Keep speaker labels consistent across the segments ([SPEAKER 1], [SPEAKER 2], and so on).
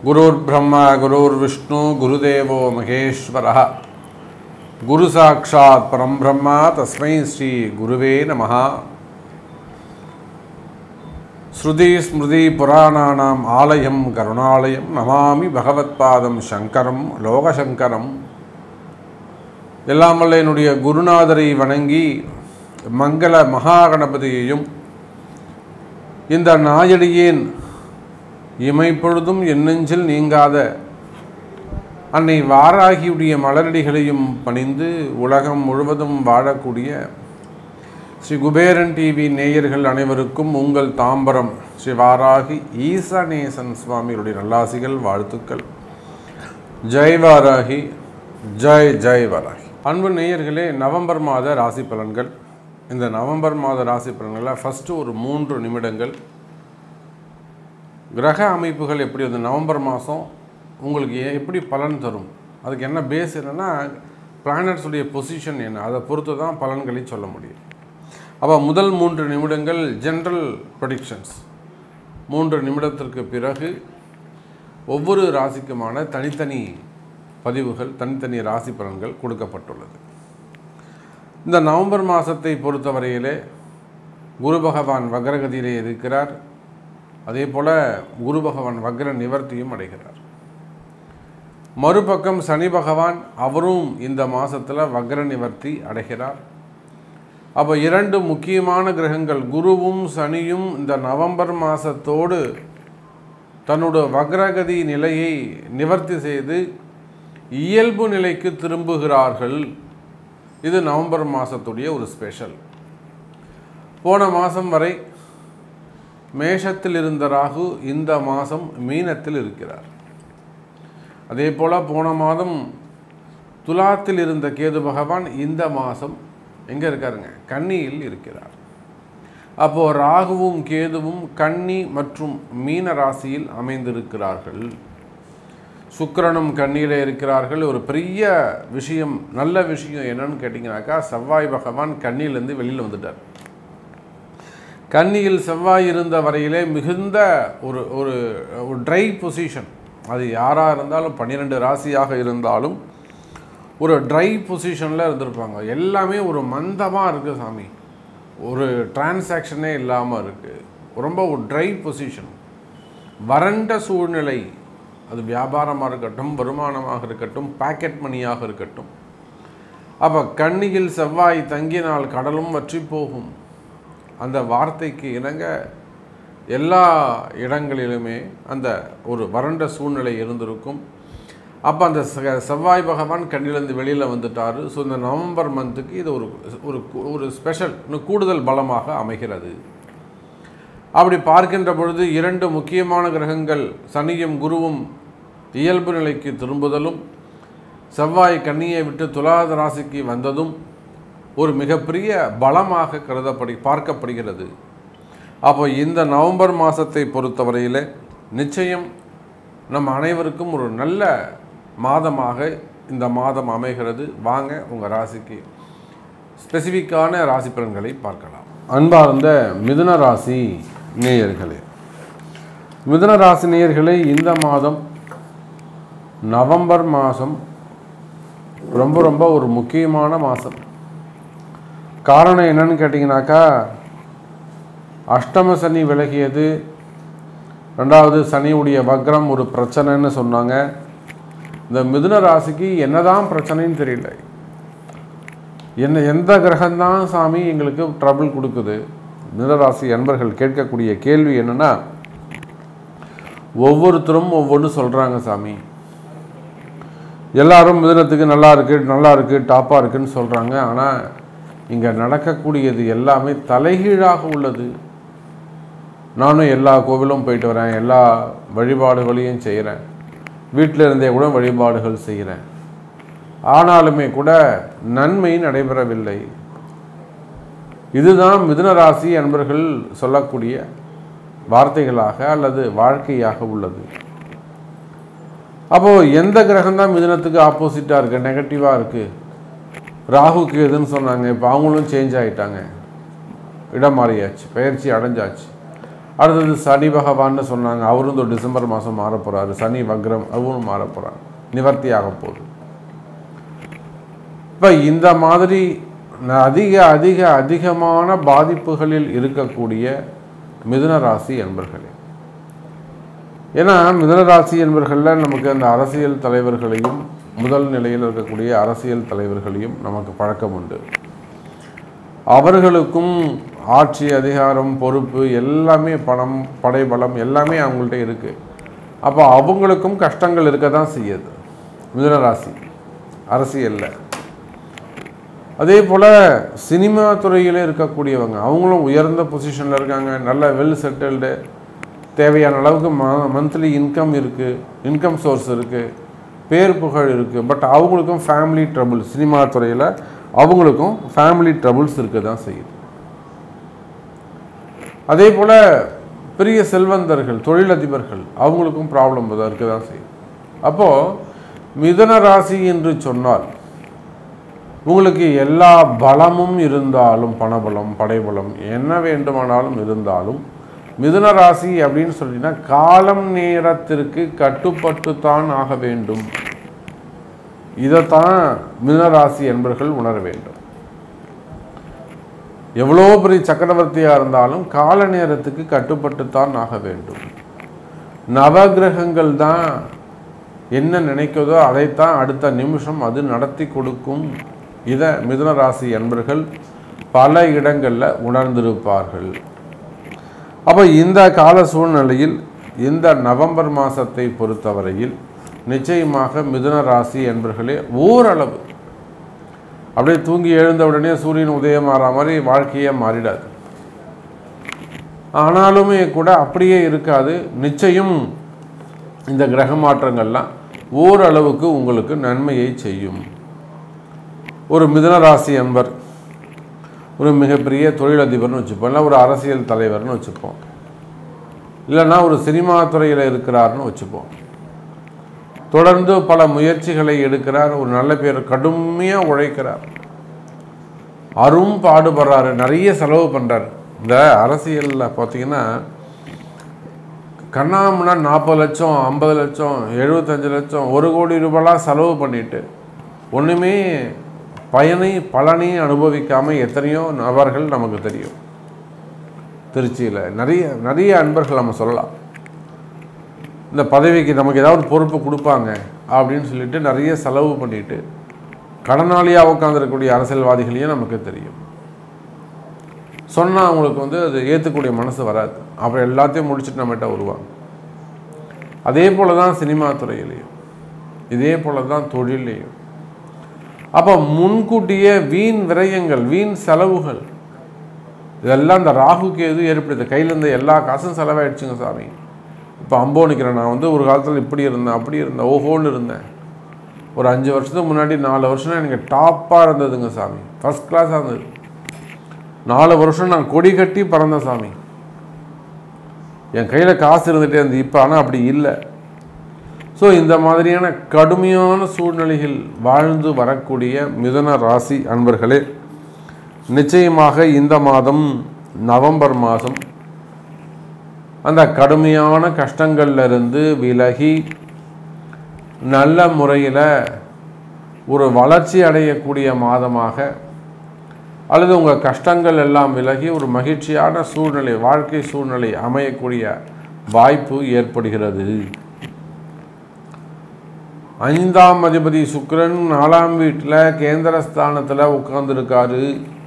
[SPEAKER 1] குருர் பிரம்மா குருர் விஷ்ணு குருதேவோ மகேஸ்வரः குரு சாட்சாத் பரம் பிரம்மா தஸ்மை ஸ்ரீ குருவே நமः. ஸ்ருதி ஸ்மிருதி புராணானாம் ஆலயம் கருணாலயம் நமாமி பகவத்பாதம் சங்கரம் லோகசங்கரம். எல்லாம் வல்ல என்னுடைய குருநாதரை வணங்கி மங்கள மகாகணபதியையும் இந்த நாயடியேன் இமைப்பொழுதும் என் நெஞ்சில் நீங்காத அன்னை வாராகியுடைய மலரடிகளையும் பணிந்து உலகம் முழுவதும் வாழக்கூடிய ஸ்ரீ குபேரன் டிவி நேயர்கள் அனைவருக்கும் உங்கள் தாம்பரம் ஸ்ரீ வாராகி ஈசநேசன் சுவாமிகளுடைய நல்லாசிகள் வாழ்த்துக்கள். ஜெய் வாராகி, ஜெய் ஜெய் வாராகி. அன்பு நேயர்களே, நவம்பர் மாத ராசி பலன்கள். இந்த நவம்பர் மாத ராசி பலன்களில் ஃபஸ்ட்டு ஒரு 3 நிமிடங்கள் கிரக அமைப்புகள் எப்படி வந்து நவம்பர் மாதம் உங்களுக்கு எப்படி பலன் தரும், அதுக்கு என்ன பேஸ் என்னென்னா பிளானட்ஸுடைய பொசிஷன் என்ன, அதை பொறுத்து தான் பலன்களை சொல்ல முடியும். அப்போ முதல் 3 நிமிடங்கள் ஜென்ரல் ப்ரெடிக்ஷன்ஸ். 3 நிமிடத்திற்கு பிறகு ஒவ்வொரு ராசிக்குமான தனித்தனி பதிவுகள், தனித்தனி ராசி பலன்கள் கொடுக்கப்பட்டுள்ளது. இந்த நவம்பர் மாதத்தை பொறுத்தவரையிலே குரு பகவான் வக்ரகதியிலே இருக்கிறார். அதே போல் குரு பகவான் வக்ர நிவர்த்தியும் அடைகிறார். மறுபக்கம் சனி பகவான் அவரும் இந்த மாதத்தில் வக்ர நிவர்த்தி அடைகிறார். அப்போ 2 முக்கியமான கிரகங்கள் குருவும் சனியும் இந்த நவம்பர் மாதத்தோடு தன்னோட வக்ரகதி நிலையை நிவர்த்தி செய்து இயல்பு நிலைக்கு திரும்புகிறார்கள். இது நவம்பர் மாதத்துடைய ஒரு ஸ்பெஷல். போன மாதம் வரை மேஷத்தில் இருந்த ராகு இந்த மாதம் மீனத்தில் இருக்கிறார். அதே போல் போன மாதம் துலாத்தில் இருந்த கேது பகவான் இந்த மாதம் எங்கே இருக்காருங்க, கன்னியில் இருக்கிறார். அப்போது ராகுவும் கேதுவும் கன்னி மற்றும் மீன ராசியில் அமைந்திருக்கிறார்கள். சுக்கிரனும் கன்னியில் இருக்கிறார்கள். ஒரு பெரிய விஷயம், நல்ல விஷயம் என்னன்னு கேட்டிங்கனாக்கா, செவ்வாய் பகவான் கன்னியிலேருந்து வெளியில் வந்துட்டார். கன்னியில் செவ்வாய் இருந்த வரையிலே மிகுந்த ஒரு ஒரு ட்ரை பொசிஷன். அது யாராக இருந்தாலும் 12 ராசியாக இருந்தாலும் ஒரு ட்ரை பொசிஷனில் இருந்திருப்பாங்க. எல்லாமே ஒரு மந்தமாக இருக்குது சாமி, ஒரு டிரான்சாக்ஷனே இல்லாமல் இருக்குது, ரொம்ப ஒரு ட்ரை பொசிஷன், வறண்ட சூழ்நிலை. அது வியாபாரமாக இருக்கட்டும், வருமானமாக இருக்கட்டும், பாக்கெட் மணியாக இருக்கட்டும். அப்போ கன்னியில் செவ்வாய் தங்கினால் கடலும் வற்றி போகும். அந்த வார்த்தைக்கு இணங்க எல்லா இடங்களிலுமே அந்த ஒரு வறண்ட சூழ்நிலை இருந்திருக்கும். அப்போ அந்த செவ்வாய் பகவான் கண்ணிலிருந்து வெளியில் வந்துட்டார். ஸோ இந்த நவம்பர் மந்த்துக்கு இது ஒரு ஒரு ஸ்பெஷல், இன்னும் கூடுதல் பலமாக அமைகிறது. அப்படி பார்க்கின்ற பொழுது 2 முக்கியமான கிரகங்கள் சனியும் குருவும் இயல்பு நிலைக்கு திரும்புதலும், செவ்வாய் கன்னியை விட்டு துலாத ராசிக்கு வந்ததும் ஒரு மிகப்பெரிய பலமாக பார்க்கப்படுகிறது. அப்போ இந்த நவம்பர் மாதத்தை பொறுத்தவரையில் நிச்சயம் நம் அனைவருக்கும் ஒரு நல்ல மாதமாக இந்த மாதம் அமைகிறது. வாங்க உங்கள் ராசிக்கு ஸ்பெசிஃபிக்கான ராசி பலன்களை பார்க்கலாம். அன்பார்ந்த மிதுன ராசி நேயர்களே, மிதுன ராசி நேயர்களே, இந்த மாதம் நவம்பர் மாதம் ரொம்ப ரொம்ப ஒரு முக்கியமான மாதம். காரணம் என்னன்னு கேட்டிங்கனாக்கா, அஷ்டம சனி விலகியது. 2வது சனியுடைய வக்ரம் ஒரு பிரச்சனைன்னு சொன்னாங்க. இந்த மிதுன ராசிக்கு என்னதான் பிரச்சனைன்னு தெரியல. எந்த கிரகம்தான் சாமி எங்களுக்கு ட்ரபிள் கொடுக்குது? மிதுன ராசி அன்பர்கள் கேட்கக்கூடிய கேள்வி என்னென்னா, ஒவ்வொருத்தரும் ஒவ்வொன்று சொல்கிறாங்க சாமி. எல்லாரும் மிதுனத்துக்கு நல்லா இருக்குது டாப்பாக இருக்குதுன்னு சொல்கிறாங்க. ஆனால் இங்கே நடக்கக்கூடியது எல்லாமே தலைகீழாக உள்ளது. நானும் எல்லா கோவிலும் போயிட்டு வரேன், எல்லா வழிபாடுகளையும் செய்கிறேன், வீட்டில் இருந்தே கூட வழிபாடுகள் செய்கிறேன், ஆனாலுமே கூட நன்மை நடைபெறவில்லை. இதுதான் மிதுன ராசி அன்பர்கள் சொல்லக்கூடிய வார்த்தைகளாக அல்லது வாழ்க்கையாக உள்ளது. அப்போது எந்த கிரகம்தான் மிதுனத்துக்கு ஆப்போசிட்டாக இருக்குது, நெகட்டிவாக இருக்குது? ராகுக்கு எதுன்னு சொன்னாங்க, இப்போ அவங்களும் சேஞ்ச் ஆகிட்டாங்க, இடம் மாறியாச்சு, பயிற்சி அடைஞ்சாச்சு. அடுத்தது சனி பகவான்னு சொன்னாங்க, அவரும் இந்த டிசம்பர் மாதம் மாற போகிறாரு. சனி வக்ரம், அவரும் மாற போகிறார், நிவர்த்தி ஆக போகுது. இப்போ இந்த மாதிரி அதிகமான பாதிப்புகளில் இருக்கக்கூடிய மிதுன ராசி என்பர்களே. ஏன்னா மிதுன ராசி என்பர்களில் நமக்கு அந்த அரசியல் தலைவர்களையும் முதல் நிலையில் இருக்கக்கூடிய அரசியல் தலைவர்களையும் நமக்கு பழக்கம் உண்டு. அவர்களுக்கும் ஆட்சி அதிகாரம் பொறுப்பு எல்லாமே பணம் படைபலம் எல்லாமே அவங்கள்ட்ட இருக்குது. அப்போ அவங்களுக்கும் கஷ்டங்கள் இருக்க தான் செய்யுது மிதுன ராசி அரசியலில். அதே போல் சினிமா துறையில் இருக்கக்கூடியவங்க அவங்களும் உயர்ந்த பொசிஷனில் இருக்காங்க, நல்ல வெல் செட்டில்டு, தேவையான அளவுக்கு மந்த்லி இன்கம் இருக்குது, இன்கம் சோர்ஸ் இருக்குது, பேர் புகழ் இருக்குது. பட் அவங்களுக்கும் ஃபேமிலி ட்ரபுள், சினிமா துறையில் அவங்களுக்கும் ஃபேமிலி ட்ரபுள்ஸ் இருக்க தான் செய்யுது. அதே போல் பெரிய செல்வந்தர்கள், தொழிலதிபர்கள் அவங்களுக்கும் ப்ராப்ளம் இருக்க தான் செய்யுது. அப்போது மிதுன ராசி என்று சொன்னால் உங்களுக்கு எல்லா பலமும் இருந்தாலும், பணபலம் படைபலம் என்ன வேண்டுமானாலும் இருந்தாலும், மிதுன ராசி அப்படின்னு சொல்லினா காலம் நேரத்திற்கு கட்டுப்பட்டு தான் ஆக வேண்டும். இதைத்தான் மிதுன ராசி என்பர்கள் உணர வேண்டும். எவ்வளோ பெரிய சக்கரவர்த்தியாக இருந்தாலும் கால நேரத்துக்கு கட்டுப்பட்டு தான் ஆக வேண்டும். நவகிரகங்கள் தான் என்ன நினைக்கிறதோ அதைத்தான் அடுத்த நிமிஷம் அது நடத்தி கொடுக்கும். இதை மிதுன ராசி என்பர்கள் பல இடங்களில் உணர்ந்திருப்பார்கள். அப்போ இந்த கால சூழ்நிலையில் இந்த நவம்பர் மாதத்தை பொறுத்தவரையில் நிச்சயமாக மிதுன ராசி என்பர்களே ஓரளவு அப்படியே தூங்கி எழுந்த உடனே சூரியன் உதயமாகிற மாதிரி வாழ்க்கையே மாறிடாது. ஆனாலுமே கூட அப்படியே இருக்காது. நிச்சயம் இந்த கிரக மாற்றங்கள்லாம் ஓரளவுக்கு உங்களுக்கு நன்மையை செய்யும். ஒரு மிதுன ராசி என்பர் ஒரு மிகப்பெரிய தொழிலதிபர்னு வச்சுப்போம், இல்லை ஒரு அரசியல் தலைவர்னு வச்சுப்போம், இல்லைன்னா ஒரு சினிமா துறையில் இருக்கிறார்னு வச்சுப்போம். தொடர்ந்து பல முயற்சிகளை எடுக்கிறார், ஒரு நல்ல பேர், கடுமையாக உழைக்கிறார், அரும் பாடுபடுறாரு, நிறைய செலவு பண்ணுறார். இந்த அரசியலில் பார்த்தீங்கன்னா கண்ணாமுன்னா 40 லட்சம் 50 லட்சம் 75 லட்சம் 1 கோடி ரூபாயெலாம் செலவு பண்ணிட்டு ஒன்றுமே பலனை அனுபவிக்காமல் எத்தனையோ நபர்கள் நமக்கு தெரியும். திருச்சியில் நிறைய அன்பர்கள் நம்ம சொல்லலாம். இந்த பதவிக்கு நமக்கு ஏதாவது பொறுப்பு கொடுப்பாங்க அப்படின்னு சொல்லிட்டு நிறைய செலவு பண்ணிட்டு கடனாளியாக உட்காந்துருக்கக்கூடிய அரசியல்வாதிகளையும் நமக்கு தெரியும். சொன்னால் அவங்களுக்கு அது ஏற்றுக்கூடிய மனசு வராது. அப்புறம் எல்லாத்தையும் முடிச்சுட்டு நம்மகிட்ட வருவாங்க. அதே போல் தான் சினிமா துறையிலையும், இதே போல் தான் தொழிலையும். அப்போ முன்கூட்டியே வீண் விரயங்கள், வீண் செலவுகள் இதெல்லாம் இந்த ராகு கேது ஏற்படுத்த கையில் இருந்த எல்லா காசும் செலவாயிடுச்சுங்க சாமி. இப்போ அம்போனிக்கிறேன், நான் ஒரு காலத்தில் இப்படி இருந்தேன் அப்படி இருந்தேன் ஓஹோன்னு இருந்தேன். ஒரு 5 வருஷத்துக்கு முன்னாடி 4 வருஷம் எனக்கு டாப்பாக இருந்ததுங்க சாமி, ஃபஸ்ட் கிளாஸாக இருந்தது. 4 வருஷம் நான் கொடி கட்டி பறந்தேன் சாமி, என் கையில் காசு இருந்துகிட்டே இருந்தது. இப்போ ஆனால் அப்படி இல்லை. ஸோ இந்த மாதிரியான கடுமையான சூழ்நிலைகள் வாழ்ந்து வரக்கூடிய மிதுன ராசி அன்பர்களே, நிச்சயமாக இந்த மாதம் நவம்பர் மாதம் அந்த கடுமையான கஷ்டங்கள்லேருந்து விலகி நல்ல முறையில் ஒரு வளர்ச்சி அடையக்கூடிய மாதமாக, அல்லது உங்கள் கஷ்டங்கள் எல்லாம் விலகி ஒரு மகிழ்ச்சியான சூழ்நிலை, வாழ்க்கை சூழ்நிலை அமையக்கூடிய வாய்ப்பு ஏற்படுகிறது. 5ஆம் அதிபதி சுக்கிரன் 4ஆம் வீட்டில் கேந்திரஸ்தானத்தில் உட்கார்ந்துருக்காரு.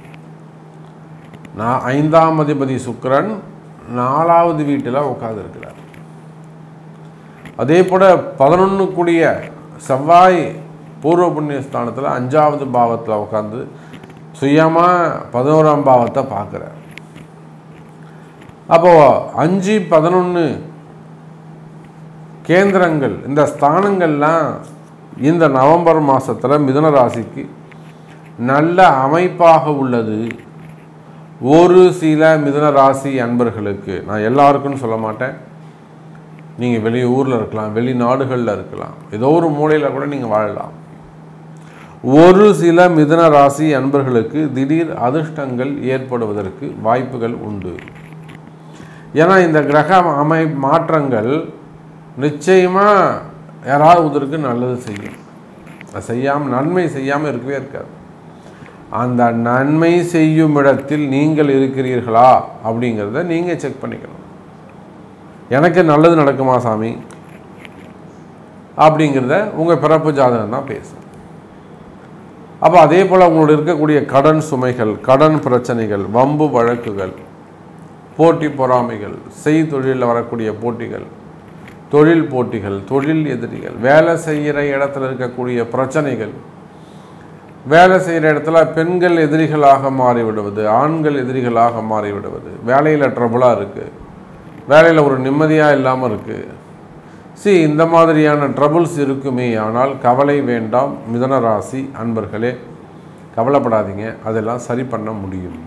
[SPEAKER 1] 5ஆம் அதிபதி சுக்கிரன் 4வது வீட்டில் உட்கார்ந்துருக்கிறார். அதே போல் 11 கூடிய செவ்வாய் பூர்வ புண்ணியஸ்தானத்தில் 5வது பாவத்தில் உட்காந்து சுயமாக 11ஆம் பாவத்தை பார்க்குறார். அப்போது 5, 11 கேந்திரங்கள், இந்த ஸ்தானங்கள்லாம் இந்த நவம்பர் மாதத்தில் மிதுன ராசிக்கு நல்ல அமைப்பாக உள்ளது. ஒரு சில மிதுன ராசி அன்பர்களுக்கு, நான் எல்லாருக்குன்னு சொல்ல மாட்டேன், நீங்கள் வெளியூரில் இருக்கலாம், வெளிநாடுகளில் இருக்கலாம், ஏதோ ஒரு மூலையில் கூட நீங்கள் வாழலாம். ஒரு சில மிதுன ராசி அன்பர்களுக்கு திடீர் அதிர்ஷ்டங்கள் ஏற்படுவதற்கு வாய்ப்புகள் உண்டு. ஏன்னா இந்த கிரக மாற்றங்கள் நிச்சயமாக யாராவது ஒருத்தருக்கு நல்லது செய்யும். அது செய்யாமல் நன்மை செய்யாமல் இருக்கவே இருக்காது. அந்த நன்மை செய்யும் இடத்தில் நீங்கள் இருக்கிறீர்களா அப்படிங்கிறத நீங்கள் செக் பண்ணிக்கணும். எனக்கு நல்லது நடக்குமா சாமி அப்படிங்கிறத உங்கள் பிறப்பு ஜாதகம் தான் பேசும். அப்போ அதே போல் உங்களோட இருக்கக்கூடிய கடன் சுமைகள், கடன் பிரச்சனைகள், வம்பு வழக்குகள், போட்டி பொறாமைகள், செய்தொழிலில் வரக்கூடிய போட்டிகள், தொழில் போட்டிகள், தொழில் எதிரிகள், வேலை செய்கிற இடத்துல இருக்கக்கூடிய பிரச்சனைகள், வேலை செய்கிற இடத்துல பெண்கள் எதிரிகளாக மாறிவிடுவது, ஆண்கள் எதிரிகளாக மாறிவிடுவது, வேலையில் ட்ரபுளாக இருக்குது, வேலையில் ஒரு நிம்மதியாக இல்லாமல் இருக்குது. இந்த மாதிரியான ட்ரபுள்ஸ் இருக்குமே. ஆனால் கவலை வேண்டாம் மிதுன ராசி அன்பர்களே, கவலைப்படாதீங்க, அதெல்லாம் சரி பண்ண முடியும்.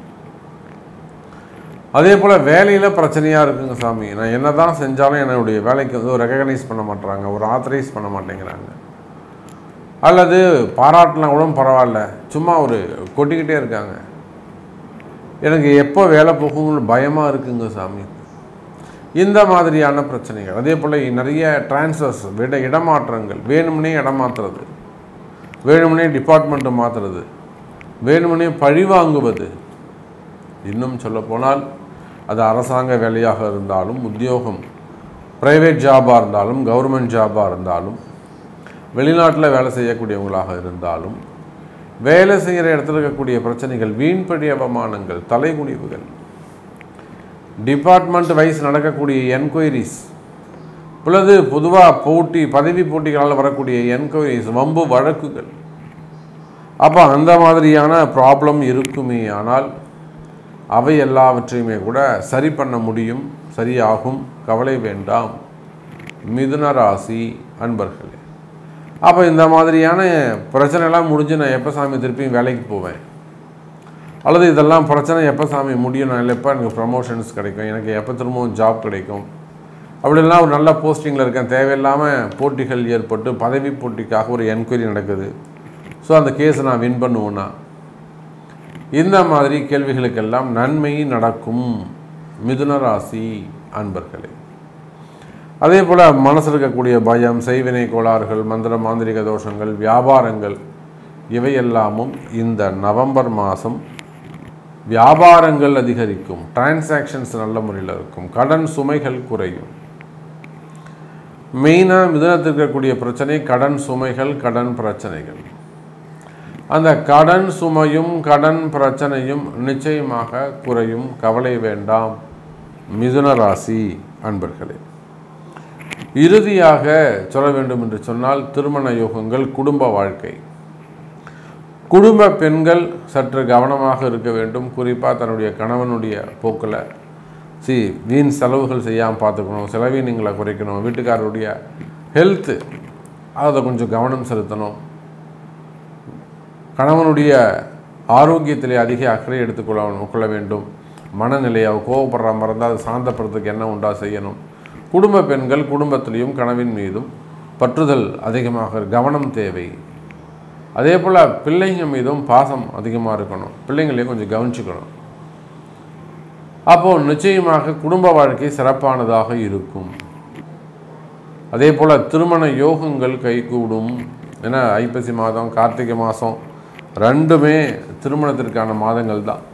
[SPEAKER 1] அதே போல் வேலையில் பிரச்சனையாக இருக்குங்க சாமி, நான் என்ன தான் செஞ்சாலும் என்னுடைய வேலைக்கு வந்து ரெகக்னைஸ் பண்ண மாட்டேறாங்க, ஒரு ஆத்தரைஸ் பண்ண மாட்டேங்கிறாங்க, அல்லது பாராட்டலாம் கூட பரவாயில்ல, சும்மா ஒரு கொட்டிக்கிட்டே இருக்காங்க, எனக்கு எப்போ வேலை போகும்னு பயமாக இருக்குங்க சாமி. இந்த மாதிரியான பிரச்சனைகள். அதே போல் நிறைய டிரான்ஸ்ஃபர்ஸ், இடமாற்றங்கள், வேணும்னே இடம் மாற்றுறது, வேணும்னே டிபார்ட்மெண்ட்டை மாற்றுறது, வேணும்னே பழி வாங்குவது, இன்னும் சொல்லப்போனால் அது அரசாங்க வேலையாக இருந்தாலும், உத்தியோகம் ப்ரைவேட் ஜாபாக இருந்தாலும், கவர்மெண்ட் ஜாபாக இருந்தாலும், வெளிநாட்டில் வேலை செய்யக்கூடியவங்களாக இருந்தாலும், வேலை செய்கிற இடத்துல இருக்கக்கூடிய பிரச்சனைகள், வீண்படி அவமானங்கள், தலைகுனிவுகள், டிபார்ட்மெண்ட் வைஸ் நடக்கக்கூடிய என்கொயரிஸ், பிறகு பொதுவாக பதவி போட்டிகளால் வரக்கூடிய என்கொயரிஸ், வம்பு வழக்குகள். அப்போ அந்த மாதிரியான ப்ராப்ளம் இருக்குமே. ஆனால் அவை எல்லாவற்றையுமே கூட சரி பண்ண முடியும், சரியாகும், கவலை வேண்டாம் மிதுன ராசி அன்பர்களே. அப்போ இந்த மாதிரியான பிரச்சனைலாம் முடிஞ்சு நான் எப்போ சாமி திருப்பியும் வேலைக்கு போவேன், அல்லது இதெல்லாம் பிரச்சனை எப்போ சாமி முடியும், நான் எப்போ எனக்கு ப்ரமோஷன்ஸ் கிடைக்கும், எனக்கு எப்போ திரும்பவும் ஜாப் கிடைக்கும், அப்படிலாம் ஒரு நல்ல போஸ்டிங்கில் இருக்கேன், தேவையில்லாமல் போட்டிகள் ஏற்பட்டு பதவி போட்டிக்காக ஒரு என்கொயரி நடக்குது, ஸோ அந்த கேஸை நான் வின் பண்ணுவேன்னா, இந்த மாதிரி கேள்விகளுக்கெல்லாம் நன்மை நடக்கும் மிதுன ராசி அன்பர்களே. அதே போல் மனசில் இருக்கக்கூடிய பயம், செய்வினை கோளாறுகள், மந்திர மாந்திரிக தோஷங்கள், வியாபாரங்கள், இவையெல்லாமும் இந்த நவம்பர் மாதம் வியாபாரங்கள் அதிகரிக்கும், டிரான்சாக்ஷன்ஸ் நல்ல முறையில் இருக்கும், கடன் சுமைகள் குறையும். மெயினாக மிதுனத்தில் இருக்கக்கூடிய பிரச்சனை கடன் சுமைகள், கடன் பிரச்சனைகள். அந்த கடன் சுமையும் கடன் பிரச்சனையும் நிச்சயமாக குறையும், கவலை வேண்டாம் மிதுன ராசி அன்பர்களே. இறுதியாக சொல்ல வேண்டும் என்று சொன்னால் திருமண யோகங்கள், குடும்ப வாழ்க்கை. குடும்ப பெண்கள் சற்று கவனமாக இருக்க வேண்டும். குறிப்பாக தன்னுடைய கணவனுடைய போக்கில் வீண் செலவுகள் செய்யாமல் பார்த்துக்கணும், செலவீனங்களை குறைக்கணும், வீட்டுக்காரருடைய ஹெல்த்து அதை கொஞ்சம் கவனம் செலுத்தணும், கணவனுடைய ஆரோக்கியத்திலே அதிக அக்கறை எடுத்துக்கொள்ள வேண்டும். மனநிலையை கோவப்படுற மாதிரி இருந்தால் அது சாந்தப்படுறதுக்கு என்ன உண்டா செய்யணும். குடும்ப பெண்கள் குடும்பத்திலையும் கணவன் மீதும் பற்றுதல் அதிகமாக, கவனம் தேவை. அதே போல் பிள்ளைங்க மீதும் பாசம் அதிகமாக இருக்கணும், பிள்ளைங்களையும் கொஞ்சம் கவனிச்சுக்கணும். அப்போது நிச்சயமாக குடும்ப வாழ்க்கை சிறப்பானதாக இருக்கும். அதே போல் திருமண யோகங்கள் கைகூடும். ஏன்னா ஐப்பசி மாதம், கார்த்திகை மாதம் ரெண்டுமே திருமணத்திற்கான மாதங்கள் தான்.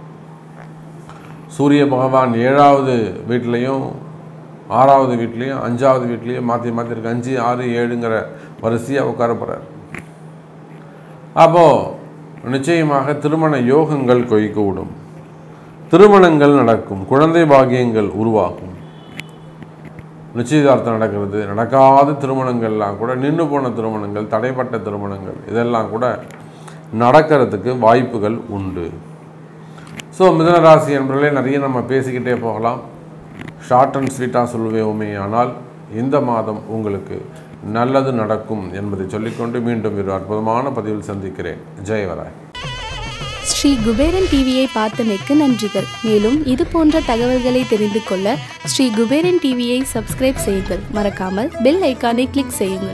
[SPEAKER 1] சூரிய பகவான் 7வது வீட்லேயும் 6வது வீட்லேயும் 5வது வீட்லேயும் மாற்றி இருக்கு. 5, 6, 7ங்கிற வரிசையாக உட்கார போகிறார். அப்போது நிச்சயமாக திருமண யோகங்கள் கைகூடும், திருமணங்கள் நடக்கும், குழந்தை பாக்கியங்கள் உருவாகும், நிச்சயதார்த்தம் நடக்கிறது, நடக்காத திருமணங்கள்லாம் கூட, நின்று போன திருமணங்கள், தடைப்பட்ட திருமணங்கள், இதெல்லாம் கூட நடக்கிறதுக்கு வாய்ப்புகள் உண்டு. ஸோ மிதுன ராசி என்பவர்களே, நிறைய நம்ம பேசிக்கிட்டே போகலாம், ஷார்ட் அண்ட் ஸ்வீட்டாக சொல்லுவேவுமே. ஆனால் இந்த மாதம் உங்களுக்கு நல்லது நடக்கும் என்பதை சொல்லிக்கொண்டு மீண்டும் ஒரு அற்புதமான பதிவில் சந்திக்கிறேன். ஜெயவராய்.
[SPEAKER 2] ஸ்ரீ குபேரன் டிவியை பார்த்தமைக்கு நன்றிகள். மேலும் இது போன்ற தகவல்களை தெரிந்து கொள்ள ஸ்ரீ குபேரன் டிவியை சப்ஸ்கிரைப் செய்யுங்கள். மறக்காமல் பெல் ஐக்கானை கிளிக் செய்யுங்கள்.